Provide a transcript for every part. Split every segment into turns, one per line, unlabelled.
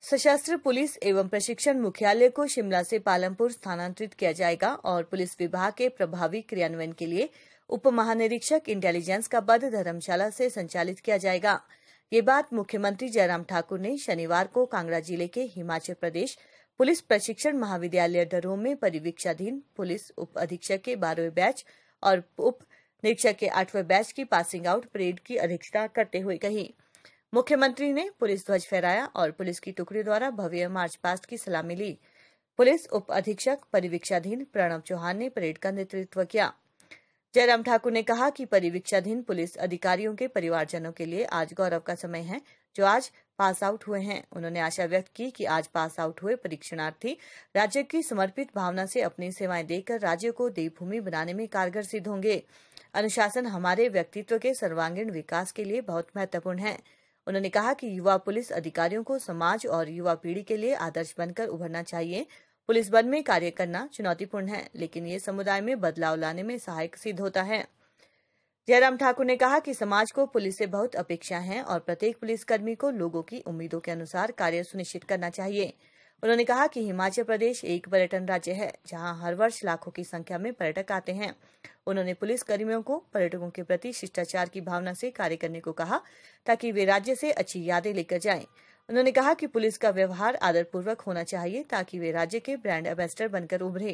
सशस्त्र पुलिस एवं प्रशिक्षण मुख्यालय को शिमला से पालमपुर स्थानांतरित किया जाएगा और पुलिस विभाग के प्रभावी क्रियान्वयन के लिए उप महानिरीक्षक इंटेलिजेंस का पद धर्मशाला से संचालित किया जाएगा। ये बात मुख्यमंत्री जयराम ठाकुर ने शनिवार को कांगड़ा जिले के हिमाचल प्रदेश पुलिस प्रशिक्षण महाविद्यालय डरोह में परिवीक्षाधीन पुलिस उप अधीक्षक के 12वें बैच और उप निरीक्षक के 8वें बैच की पासिंग आउट परेड की अध्यक्षता करते हुए कही। मुख्यमंत्री ने पुलिस ध्वज फहराया और पुलिस की टुकड़ी द्वारा भव्य मार्च पास्ट की सलामी ली। पुलिस उप अधीक्षक परिवीक्षाधीन प्रणव चौहान ने परेड का नेतृत्व किया। जयराम ठाकुर ने कहा कि परिवीक्षाधीन पुलिस अधिकारियों के परिवारजनों के लिए आज गौरव का समय है जो आज पास आउट हुए हैं। उन्होंने आशा व्यक्त की कि आज पास आउट हुए परीक्षणार्थी राज्य की समर्पित भावना से अपनी सेवाएं देकर राज्य को देवभूमि बनाने में कारगर सिद्ध होंगे। अनुशासन हमारे व्यक्तित्व के सर्वांगीण विकास के लिए बहुत महत्वपूर्ण है। उन्होंने कहा कि युवा पुलिस अधिकारियों को समाज और युवा पीढ़ी के लिए आदर्श बनकर उभरना चाहिए। पुलिस बल में कार्य करना चुनौतीपूर्ण है, लेकिन ये समुदाय में बदलाव लाने में सहायक सिद्ध होता है। जयराम ठाकुर ने कहा कि समाज को पुलिस से बहुत अपेक्षा है और प्रत्येक पुलिसकर्मी को लोगों की उम्मीदों के अनुसार कार्य सुनिश्चित करना चाहिए। उन्होंने कहा कि हिमाचल प्रदेश एक पर्यटन राज्य है जहां हर वर्ष लाखों की संख्या में पर्यटक आते हैं। उन्होंने पुलिस कर्मियों को पर्यटकों के प्रति शिष्टाचार की भावना से कार्य करने को कहा ताकि वे राज्य से अच्छी यादें लेकर जाएं। उन्होंने कहा कि पुलिस का व्यवहार आदरपूर्वक होना चाहिए ताकि वे राज्य के ब्रांड एम्बेसडर बनकर उभरे।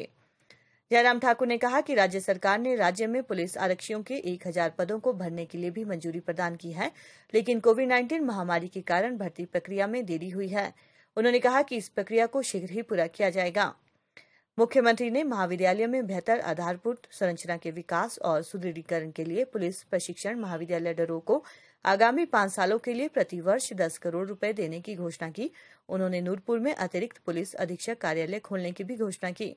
जयराम ठाकुर ने कहा कि राज्य सरकार ने राज्य में पुलिस आरक्षियों के 1000 पदों को भरने के लिए भी मंजूरी प्रदान की है, लेकिन कोविड-19 महामारी के कारण भर्ती प्रक्रिया में देरी हुई है। उन्होंने कहा कि इस प्रक्रिया को शीघ्र ही पूरा किया जाएगा। मुख्यमंत्री ने महाविद्यालय में बेहतर आधारभूत संरचना के विकास और सुदृढ़ीकरण के लिए पुलिस प्रशिक्षण महाविद्यालय डरोह को आगामी 5 सालों के लिए प्रति वर्ष 10 करोड़ रुपए देने की घोषणा की। उन्होंने नूरपुर में अतिरिक्त पुलिस अधीक्षक कार्यालय खोलने की भी घोषणा की।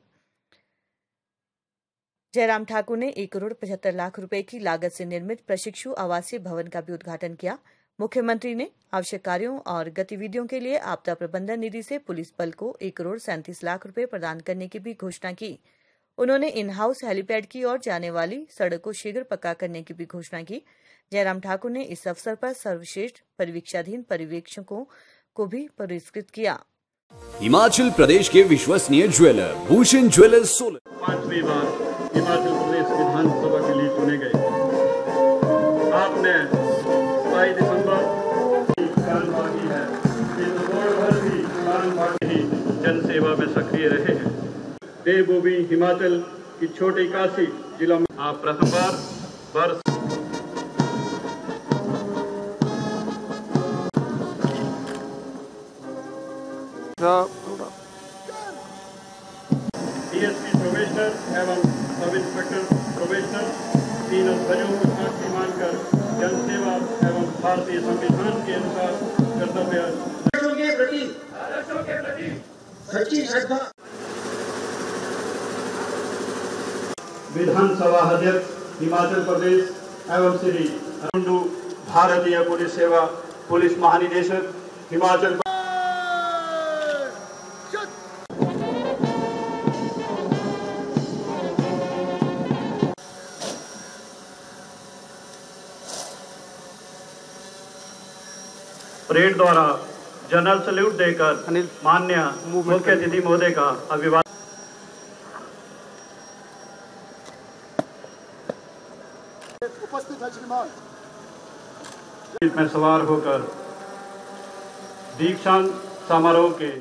जयराम ठाकुर ने 1 करोड़ 75 लाख रुपए की लागत से निर्मित प्रशिक्षु आवासीय भवन का भी उद्घाटन किया। मुख्यमंत्री ने आवश्यक कार्यों और गतिविधियों के लिए आपदा प्रबंधन निधि से पुलिस बल को 1 करोड़ 37 लाख रुपए प्रदान करने की भी घोषणा की। उन्होंने इन हाउस हेलीपैड की ओर जाने वाली सड़क को शीघ्र पक्का करने की भी घोषणा की। जयराम ठाकुर ने इस अवसर पर सर्वश्रेष्ठ परिवीक्षाधीन पर्यवेक्षकों को भी पुरस्कृत किया।
हिमाचल प्रदेश के विश्वसनीय ज्वेलर भूषण ज्वेलर्स
5वीं बार हिमाचल प्रदेश विधानसभा के लिए चुने गए। आपने 22 दिसंबर बाकी है, भर भी जन सेवा में सक्रिय रहे हैं। देवभूमि हिमाचल की छोटी काशी जिला में आप प्रथम बार डीएसपी प्रोबेशनर एवं सब इंस्पेक्टर प्रोबेशनर 3 ध्वजों को साक्षी मानकर जनसेवा एवं भारतीय संविधान के अनुसार कर्तव्य के प्रति सच्ची श्रद्धा। विधानसभा अध्यक्ष हिमाचल प्रदेश एवं श्री अरुंडू भारतीय पुलिस सेवा पुलिस महानिदेशक हिमाचल परेड द्वारा जनरल सैल्यूट देकर माननीय मुख्य अतिथि महोदय का अभिवादन। में सवार होकर दीक्षांत समारोह के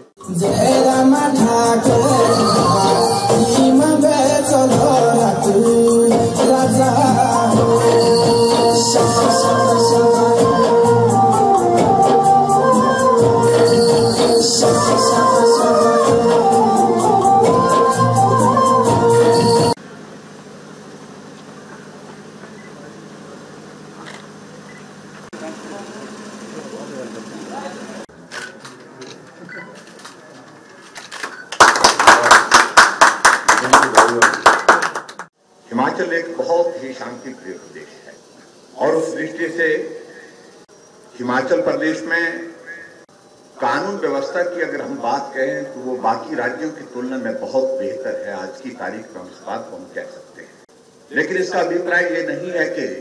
हिमाचल एक बहुत ही शांति प्रिय प्रदेश है और उस दृष्टि से हिमाचल प्रदेश में कानून व्यवस्था की अगर हम बात कहें तो वो बाकी राज्यों की तुलना में बहुत बेहतर है। आज की तारीख में इस बात को हम कह सकते हैं, लेकिन इसका अभिप्राय ये नहीं है कि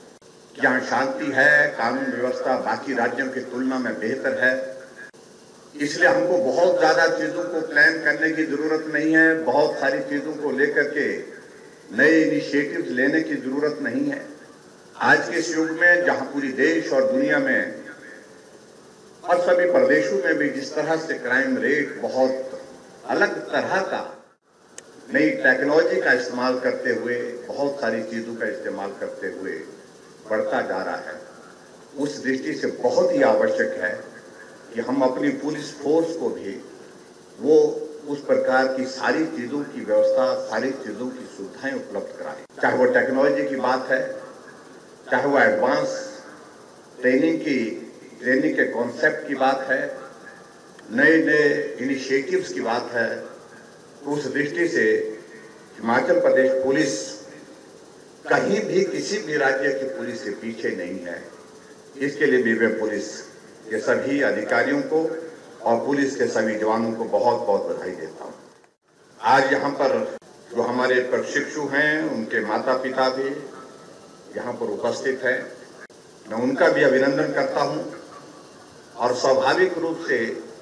यहाँ शांति है, कानून व्यवस्था बाकी राज्यों की तुलना में बेहतर है। इसलिए हमको बहुत ज्यादा चीजों को प्लान करने की जरूरत नहीं है, बहुत सारी चीजों को लेकर के नए इनिशिएटिव्स लेने की जरूरत नहीं है। आज के इस युग में जहां पूरी देश और दुनिया में और सभी प्रदेशों में भी जिस तरह से क्राइम रेट बहुत अलग तरह का नई टेक्नोलॉजी का इस्तेमाल करते हुए, बहुत सारी चीजों का इस्तेमाल करते हुए बढ़ता जा रहा है, उस दृष्टि से बहुत ही आवश्यक है कि हम अपनी पुलिस फोर्स को भी वो उस प्रकार की सारी चीजों की व्यवस्था, सारी चीजों की सुविधाएं उपलब्ध कराएं। चाहे वो टेक्नोलॉजी की बात है, चाहे वो एडवांस ट्रेनिंग के कॉन्सेप्ट की बात है, नए नए इनिशिएटिव्स की बात है, तो उस दृष्टि से हिमाचल प्रदेश पुलिस कहीं भी किसी भी राज्य की पुलिस से पीछे नहीं है। इसके लिए भी मैं पुलिस के सभी अधिकारियों को और पुलिस के सभी जवानों को बहुत बहुत बधाई देता हूं। आज यहाँ पर जो हमारे प्रशिक्षु हैं, उनके माता पिता भी यहाँ पर उपस्थित हैं, मैं उनका भी अभिनंदन करता हूं। और स्वाभाविक रूप से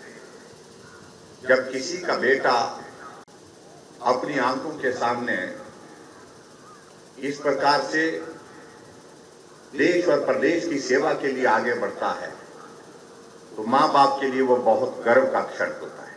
जब किसी का बेटा अपनी आंखों के सामने इस प्रकार से देश और प्रदेश की सेवा के लिए आगे बढ़ता है, तो मां बाप के लिए वो बहुत गर्व का क्षण होता है।